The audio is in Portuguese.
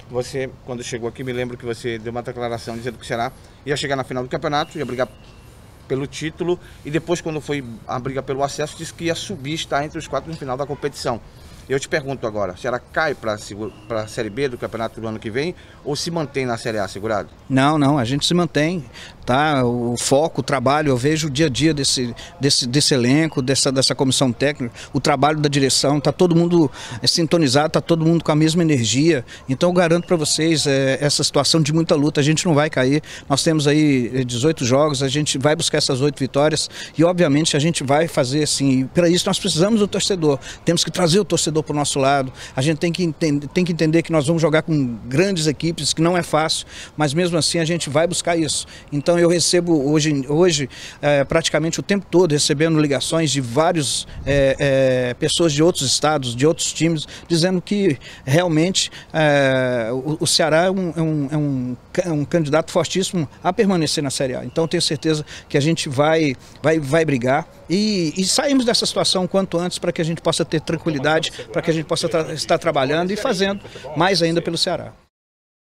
você, quando chegou aqui, me lembro que você deu uma declaração dizendo que o Ceará ia chegar na final do campeonato, ia brigar pelo título, e depois, quando foi a briga pelo acesso, disse que ia subir, estar entre os 4 no final da competição. Eu te pergunto agora, o Ceará cai para a Série B do campeonato do ano que vem ou se mantém na Série A segurado? Não, a gente se mantém, tá? O foco, o trabalho, eu vejo o dia a dia desse elenco, dessa comissão técnica, o trabalho da direção, tá todo mundo sintonizado, tá todo mundo com a mesma energia. Então eu garanto para vocês, essa situação de muita luta, a gente não vai cair. Nós temos aí 18 jogos, a gente vai buscar essas 8 vitórias e obviamente a gente vai fazer assim. Para isso nós precisamos do torcedor, temos que trazer o torcedor para o nosso lado. A gente tem que entender que nós vamos jogar com grandes equipes, que não é fácil, mas mesmo assim a gente vai buscar isso. Então eu recebo hoje praticamente o tempo todo recebendo ligações de várias pessoas de outros estados, de outros times, dizendo que realmente o Ceará é um candidato fortíssimo a permanecer na Série A. Então eu tenho certeza que a gente vai brigar e saímos dessa situação o quanto antes para que a gente possa ter tranquilidade, para que a gente possa estar trabalhando e fazendo mais ainda pelo Ceará.